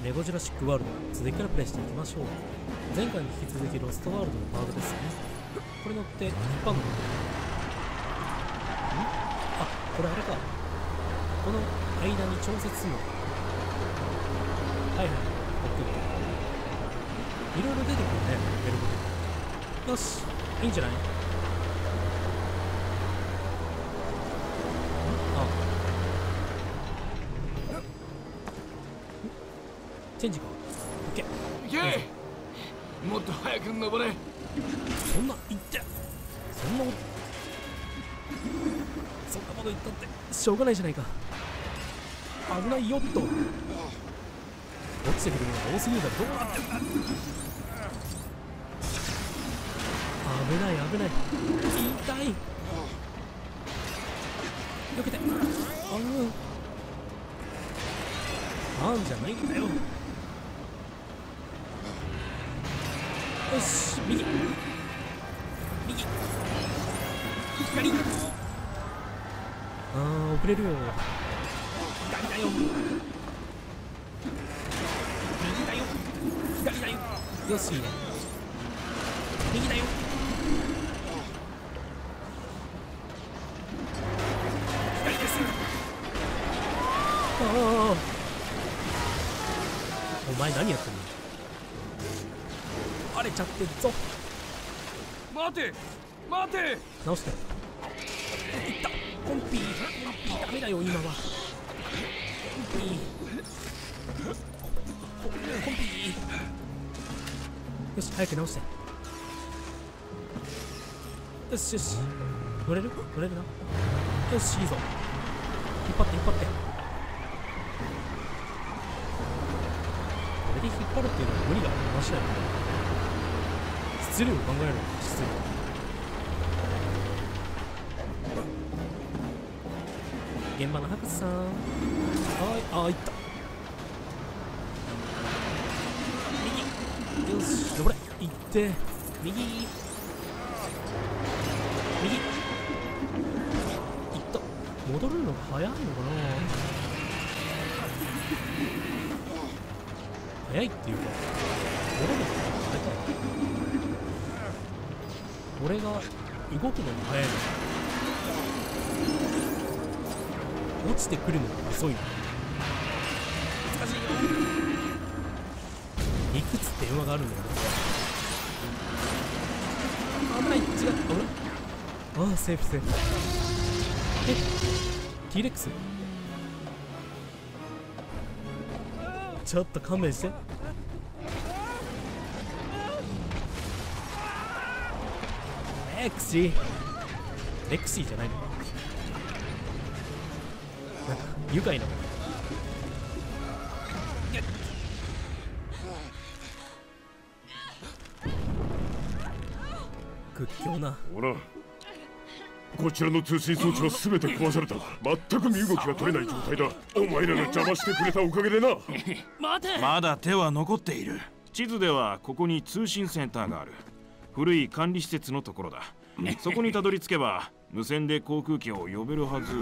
ゴジュラシックワールド、続きからプレイしていきましょう。前回に引き続きロストワールドのパートですね。これ乗って引っ張るの。あ、これあれか。この間に調節するの。はいはい、OK。いろいろ出てくるね、やること。よし、いいんじゃない？チェンジか。オッケー。 いけ！もっと早く登れ。 そんな言って。そんなこと言ったってしょうがないじゃないか。危ないよっと。落ちてくるのが多すぎるだろ。どうなってんだ。危ない危ない。痛い。よけて。あんじゃないんだよ。よし、右左。遅れるよ。左だよ。右だよ。左だよ。よし、いいね。右だよ。左です。お前何やってんの？バレちゃってるぞ。 待て直して。いった。コンピーダメだよ今は。コンピーよし、早く直して。よしよし、乗れるな。よし、いいぞ。引っ張って。これで引っ張るっていうのは無理だ話だよね。質量を考える。質量。現場の博士さん。はい、いった。右。よし、登れ。行って。右。いった。戻るのが早いのかな。早いっていうか、戻るのが早いか。俺が動くのが早いの。落ちてくるのが遅いの。難しいよ。いくつ電話があるんだよ。危ない。違う。危ない。ああ、セーフ。T レックス。ちょっと勘弁して。レクシーじゃないの。なんか愉快な。屈強な。 ほら、こちらの通信装置は全て壊された。全く身動きが取れない状態だ。お前らが邪魔してくれたおかげでな。 待て。 まだ手は残っている。地図ではここに通信センターがある。古い管理施設のところだ。そこにたどり着けば無線で航空機を呼べるはず。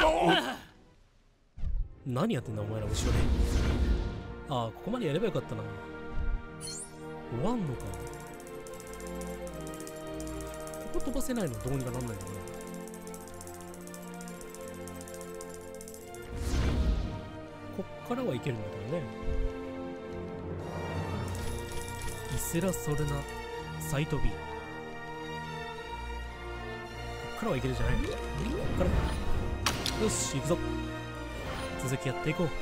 何やってんだお前ら後ろで。ああ、ここまでやればよかったな。終わんのか。ここ飛ばせないのどうにかなんないのかな。こっからはいけるんだけどね。イスラソルナサイト B。こっからはいけるじゃないの。こっから。よし、行くぞ。続きやっていこ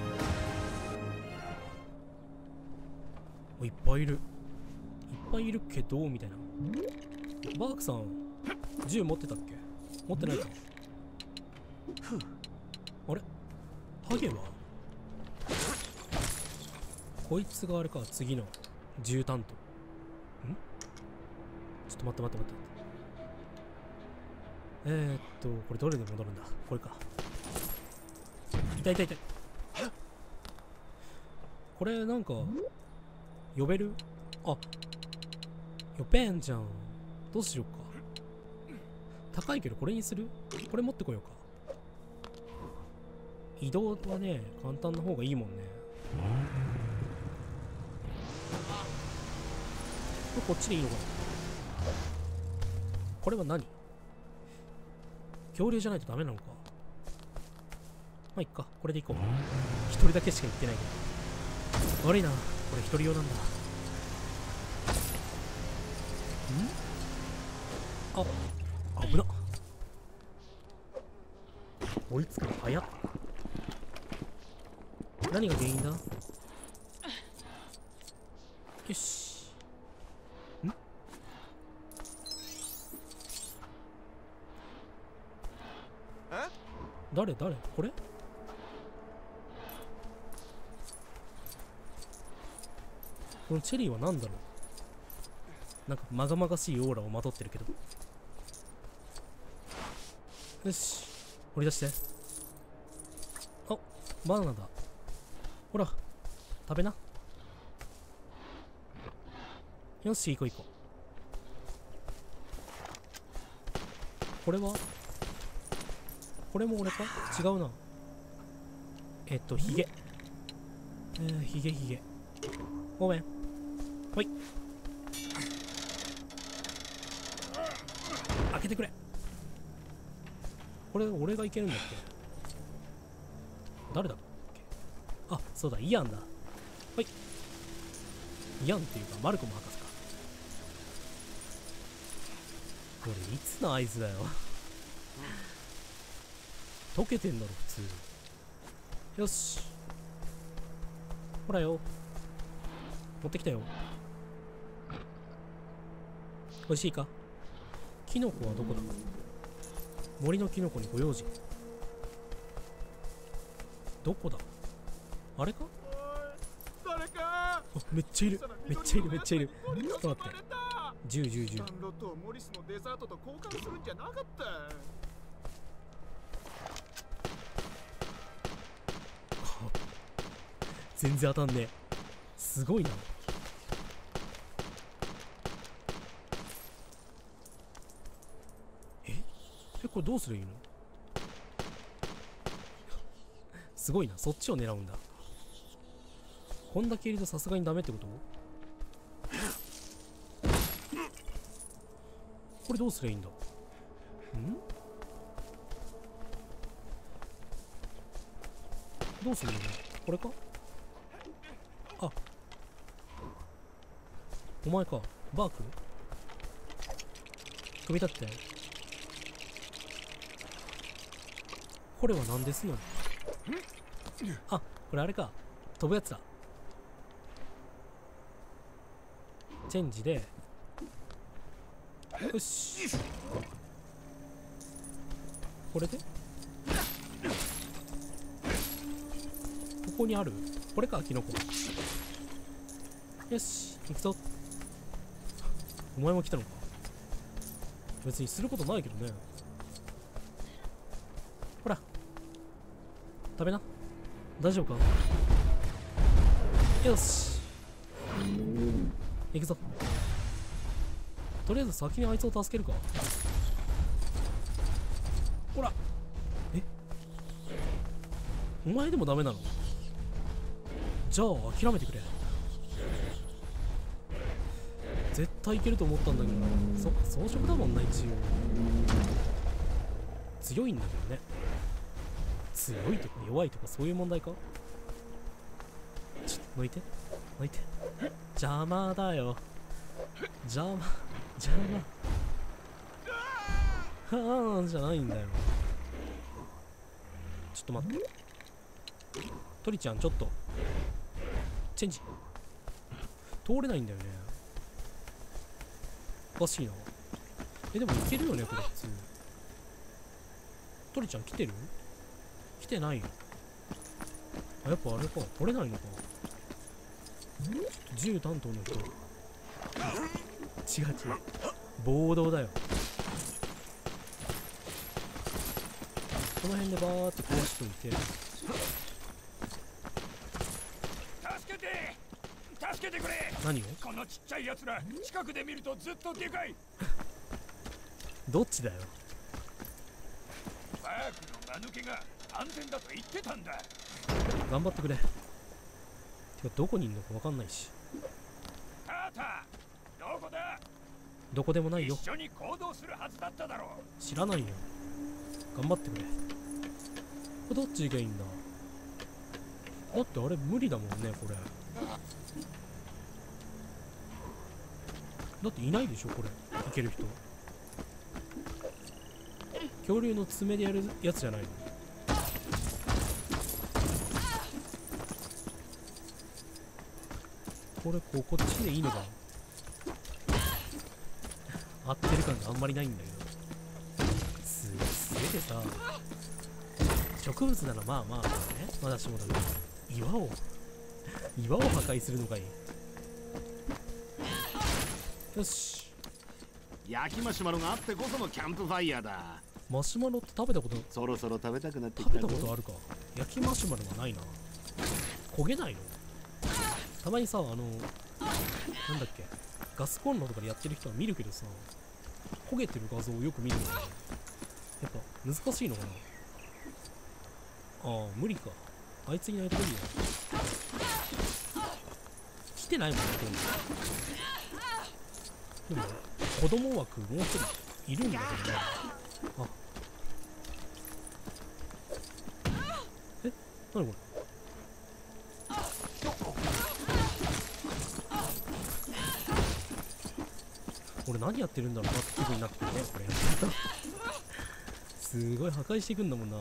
う。いっぱいいるけどみたいな。バークさん銃持ってたっけ？持ってないか。あれハゲはこいつがあれか。次の銃担当。ちょっと待って。これどれで戻るんだ。これか。痛い。これなんか呼べる？あ、呼べんじゃん。どうしようか。高いけどこれにする？これ持ってこようか。移動はね、簡単な方がいいもんね。 れこっちでいいのかな。これは何？恐竜じゃないとダメなのか。まあいっか、これでいこう。一人だけしか行ってないけど。悪いな、これ一人用なんだ。あ、危なっ。追いつくの早っ。何が原因だ？よし。誰これ？このチェリーは何だろう。なんかまがまがしいオーラをまとってるけど。よし、掘り出して。あ、バナナだ。ほら、食べな。よし、行こう。これは？これも俺か？違うな。ヒゲ。ヒゲ。ごめん。ほい。開けてくれ。これ、俺がいけるんだっけ？誰だっけ？あ、そうだ、イアンだ。ほい。イアンっていうか、マルコム博士か。これ、いつの合図だよ。溶けてんだろ、普通。よし。ほらよ。持ってきたよ。美味しいか？キノコはどこだ？森のキノコにご用心。どこだ？あれか？ 誰か。 あ、めっちゃいる。めっちゃいる。ちょっと待って。10。 ダンロットをモリスのデザートと交換するんじゃなかった。 全然当たんねえ。すごいな。これどうするいいの？すごいな。そっちを狙うんだ。こんだけいるとさすがにダメってこと？これどうすりゃいいんだ？どうするの？これか？あ、お前か。バーク？組み立って。これは何ですの？あ、これあれか。飛ぶやつだ。チェンジで。よし。これでここにある？これか、キノコ。よし、行くぞ。お前も来たのか。別にすることないけどね。ほら、食べな。大丈夫か？よし、行くぞ。とりあえず先にあいつを助けるか。ほら、お前でもダメなの？じゃあ諦めてくれ。絶対いけると思ったんだけどな。そっか、装飾だもんな、一応。強いんだけどね。強いとか弱いとかそういう問題か？ちょっと抜いて。邪魔だよ。邪魔。はあ、じゃないんだよ。ちょっと待って。トリちゃん、ちょっと。チェンジ。通れないんだよね。おかしいな。でもいけるよね、これ普通。トリちゃん来てる？来てないよ。あ、やっぱあれか。取れないのか。銃担当の人。違う。暴動だよ。この辺でバーって壊しといて。 助けてくれ。 何を？ このちっちゃいやつら、近くで見るとずっとでかい。 どっちだよ。 バークの間抜けが安全だと言ってたんだ。 頑張ってくれ。てかどこにいんのか分かんないし。 タータ、どこだ。 どこでもないよ。 一緒に行動するはずだっただろう。 知らないよ。頑張ってくれ。これどっちがいいんだ。だってあれ無理だもんね、これ。だっていないでしょ、これ。いける人。恐竜の爪でやるやつじゃないの。これこっちでいいのかな。合ってる感があんまりないんだけど。すげえでさ、植物ならまあまあね、まだしもだけど、岩を破壊するのかい。よし。 焼きマシュマロがあってこそのキャンプファイヤーだ。 マシュマロって食べたことそろそろ食べたくなってき食べたたことあるか。焼きマシュマロがないな。焦げないの。たまにさ、なんだっけ、ガスコンロとかでやってる人は見るけどさ、焦げてる画像をよく見るんだよね。やっぱ難しいのかな。ああ、無理か。あいついないと無理だ。来てないもんね、でも子供枠もう一人いるんだけどね。あ、え、なにこれ。俺何やってるんだろうなって気分になってるね、これ。すごい破壊していくんだもんな。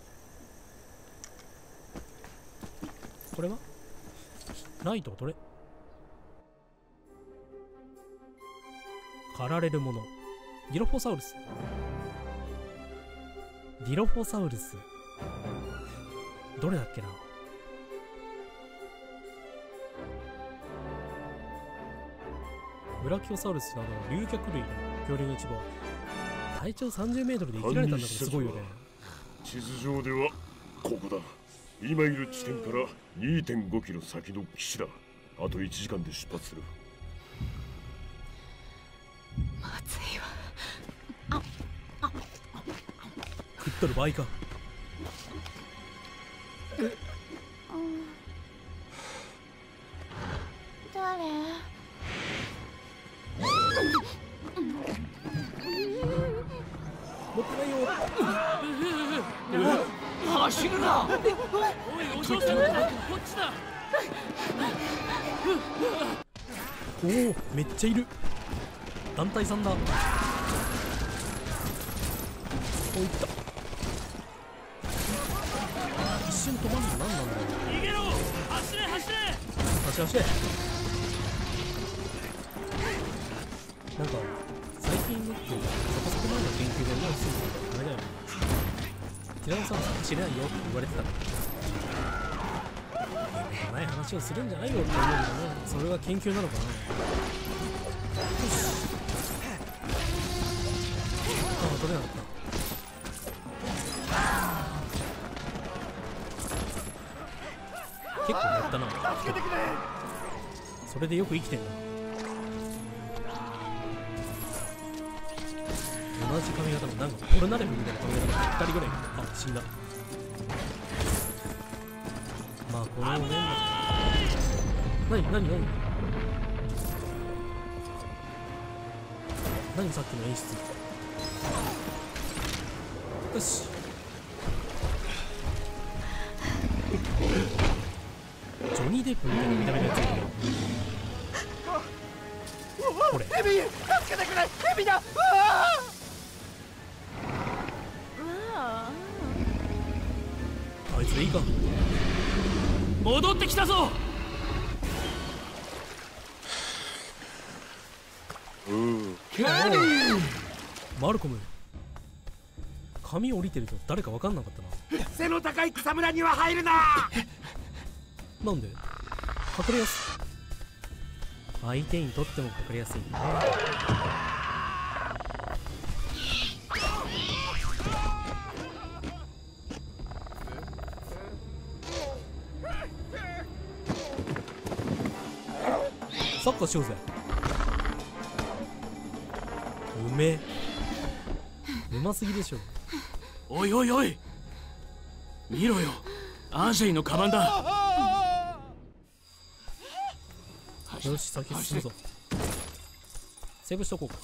これはライトを取れ。狩られるもの。ディロフォサウルス。ディロフォサウルス。どれだっけな。ブラキオサウルスなどの竜脚類の恐竜の一部は体長30メートルで生きられたんだからすごいよね。 地図上ではここだ。今いる地点から 2.5 キロ先の岸だ。あと1時間で出発する。 まずいわ。 食っとる場合か。 誰？ 持ってないよ。 走るな。 おい、お嬢さん、こっちだ。おお、めっちゃいる。団体さんだ。お、いった。一瞬止まるの何なんだろう。 逃げろ。走れ走れ。 走れ。なんか最近のっていうかそこそこ前の研究でもうすぐダメだよね。ティラノサウルス走れないよって言われてたから、ない話をするんじゃないよって思うけどね。それが研究なのかな。よし。ああ、取れなかった。結構やったな。それでよく生きてんな。同じ髪型のなんかポルナレフみたいな髪型が2人ぐらいいる。あ、死んだ。まあこの面だ。何さっきの演出。よし。ジョニー・デップみたいな見た目のやついるよ。これ。 ヘビ、助けてくれ。ヘビだ。 あいつでいいか。 戻ってきたぞ。 マルコム、髪降りてると誰か分かんなかったな。 背の高い草むらには入るな。 なんで隠れやすい。相手にとっても隠れやすいね。サッカーしようぜ。うめえ。うますぎでしょ。 おいおいおい、見ろよ、アーシェイのカバンだ。 よし、先進むぞ。 セーブしとこうか。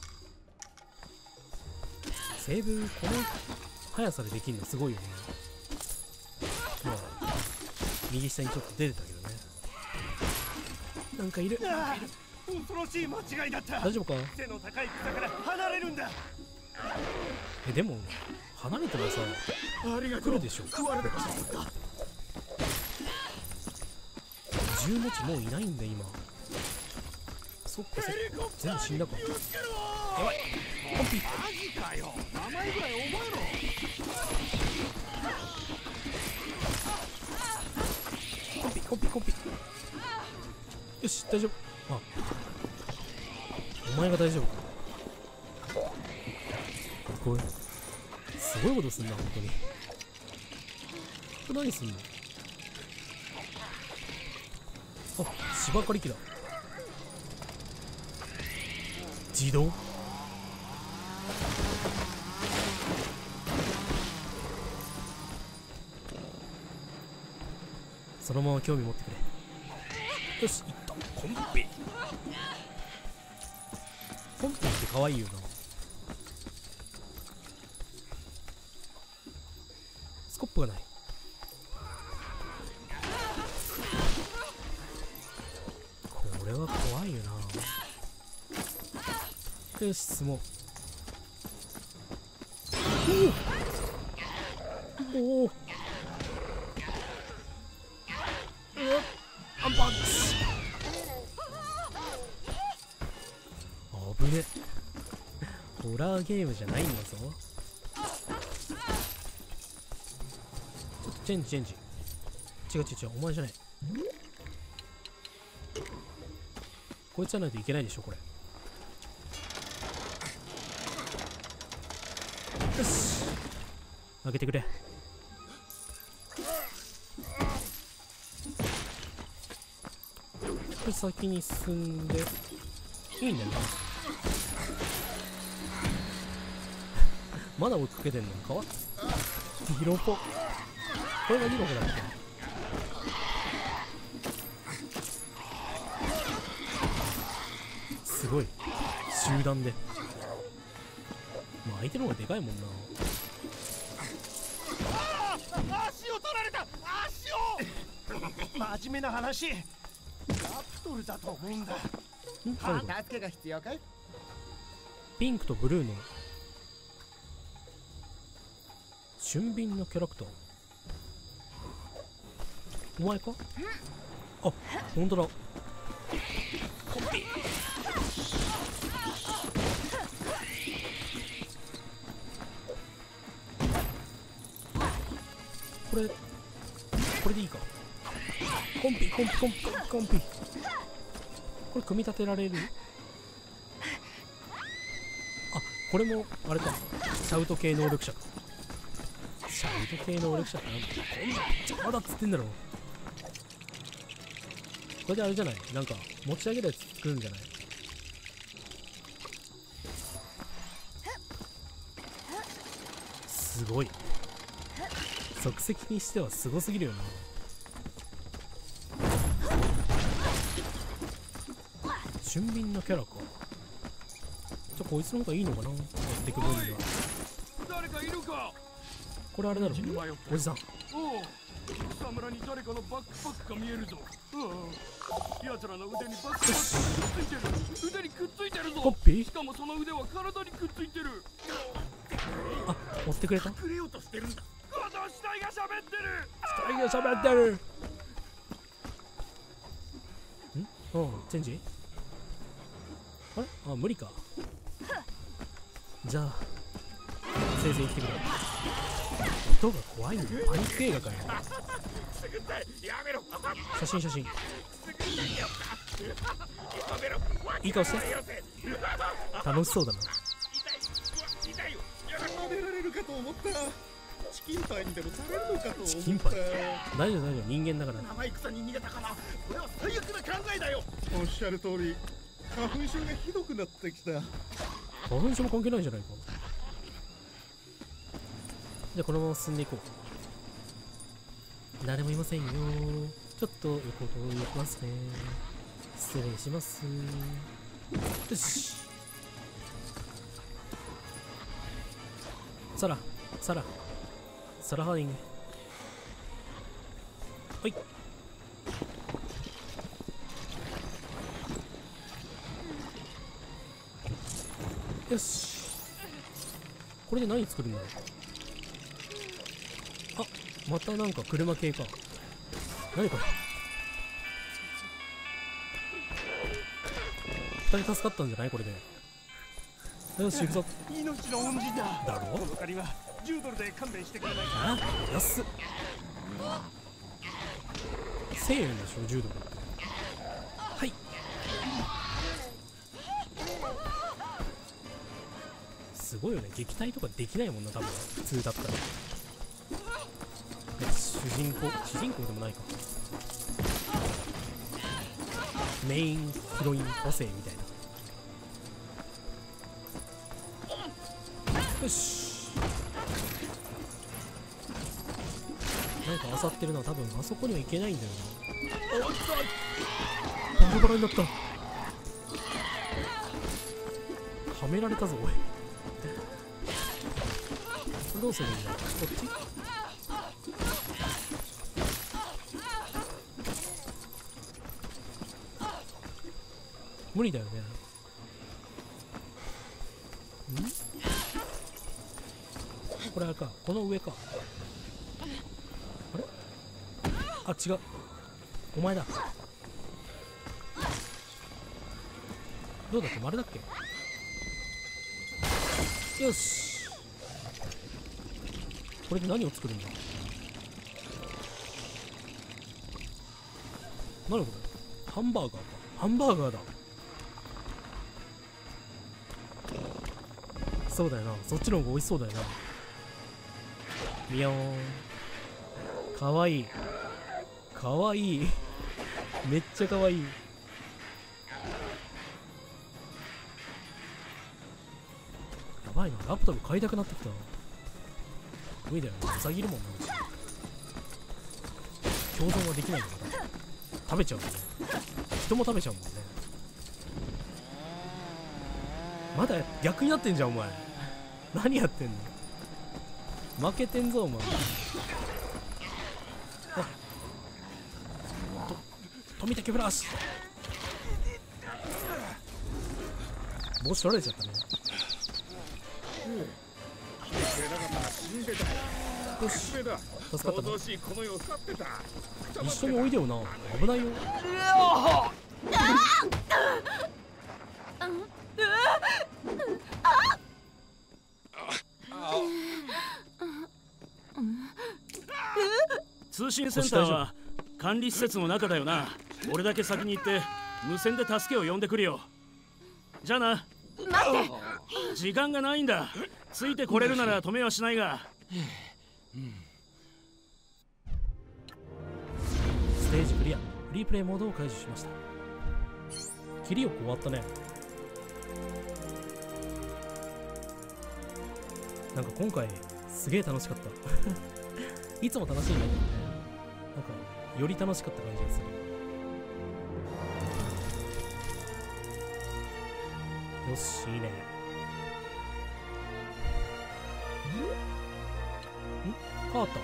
セーブこの速さでできるのすごいよね。まあ右下にちょっと出てたけどね。なんかいる。 恐ろしい間違いだった。 大丈夫か。 背の高い草から離れるんだ。 でも離れたらさ来るでしょ。銃持ちもういないんだ今。そっかそっか、全部死んだか。やばい、コンピ。 マジかよ。名前ぐらい覚えろ。 コンピコンピコンピ。よし大丈夫。あ、お前が大丈夫か。これすごいことすんな本当に。これ何すんの。あ、芝刈り機だ。自動。そのまま興味持ってくれ。よし、いった。コンピ。コンピって可愛いよな。スコップがない。これは怖いよな。よし、進もう。おお、アンパンチ。危ね。ホラーゲームじゃないんだぞ。ちょっとチェンジチェンジ。違う違う違う、お前じゃない。こいつじゃないといけないでしょこれ。よし、開けてくれ。これ先に進んでいいんだよな。まだ追いかけてんのかわヒロポ。これがヒロポだっけ。すごい集団で。まあ相手の方がでかいもんな。 足を取られた。足を。真面目な話。ラプトルだと思うんだ。 何これ。 助けが必要かい。 ピンクとブルーの俊敏なキャラクター。お前か。あ、ほんとだ。コピー。これでいいか。コンピコンピコンピコンピ。これ組み立てられる。あ、これもあれか。シャウト系能力者か。シャウト系能力者かなんて。こんな邪魔だっつってんだろ。これであれじゃない、なんか持ち上げるやつ作るんじゃない。すごい。即席にしてはすごすぎるよな。俊敏なキャラか。こいつの方がいいのかな。やってく分には。 誰かいるか。 これあれだろ、おじさん。 おお、草むらに誰かのバックパックが見えるぞ。奴らの腕にバックパックがくっついてる。腕にくっついてるぞ。 コッピー。 しかもその腕は体にくっついてる。 あ、追ってくれた。 隠れようとしてるんだ。この死体が喋ってる。 死体が喋ってる。ん？うん、チェンジ？あれ？あ、無理か。じゃあ先生来てくれ。音が怖いんだよ。パニック映画かよ。写真写真。いい顔して。楽しそうだな。 食べられるかと思った。チキンパイにでもされるのかと思った。 チキンパイ。大丈夫大丈夫、人間だから。 生戦に逃げたかな。これは最悪な考えだよ。おっしゃる通り、花粉症がひどくなってきた。 花粉症も関係ないじゃないか。じゃあこのまま進んでいこう。誰もいませんよ。ちょっと横通り行きますね。失礼します。よし、 Sara, Sara, Sara Harding. はい。よし。これで何作るんだろう。あ、またなんか車系か。何これ。2人助かったんじゃないこれで。よし行くぞ。 命の恩人だ。 だろ。 この借りは10ドルで勘弁してくれないか。 あ、安っ。1000円でしょ10ドルって。はい。すごいよね。撃退とかできないもんな多分普通だったら。主人公でもないか。メインヒロイン補正みたいな。よし。なんか漁ってるな。多分あそこには行けないんだよな。バラバラになった。はめられたぞおい。これどうするんだ。こっち。無理だよね。これあれか、この上か。あれ、あ、違う、お前だ。どうだっけ、丸だっけ。よし、これで何を作るんだ。何これ、ハンバーガーか。ハンバーガーだ。そうだよな、そっちの方が美味しそうだよな。みよーん。かわいい。かわいい。めっちゃかわいい。やばいな、ラプトル買いたくなってきた。無理だよね、うさぎいるもんな。共存はできないんだから。食べちゃうもんね。人も食べちゃうもんね。まだ逆になってんじゃんお前。何やってんの。負けてんぞお前。あ、富竹フラッシュ。帽子取られちゃったね。よし、助かったな。一緒においでよな、危ないよ。 通信センターは管理施設の中だよな。俺だけ先に行って無線で助けを呼んでくるよ。じゃあな。 待って、 時間がないんだ。ついてこれるなら止めはしないが。 ステージクリア。フリープレイモードを解除しました。切りよく終わったね。なんか今回すげえ楽しかった。いつも楽しいんだけどね、なんかより楽しかった感じがする。よし、いいね。変わった。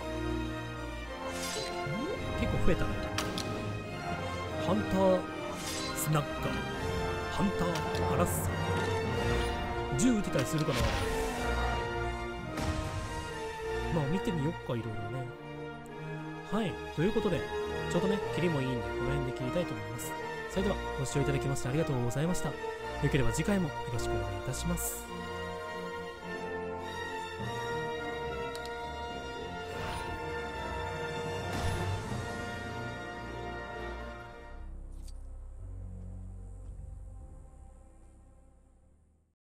結構増えたね。ハンタースナッカー、ハンターハラッサー。銃撃てたりするかな。まあ見てみよっか、いろいろね。はい、ということでちょうどね切りもいいんでこの辺で切りたいと思います。それではご視聴いただきましてありがとうございました。よければ次回もよろしくお願いいたします。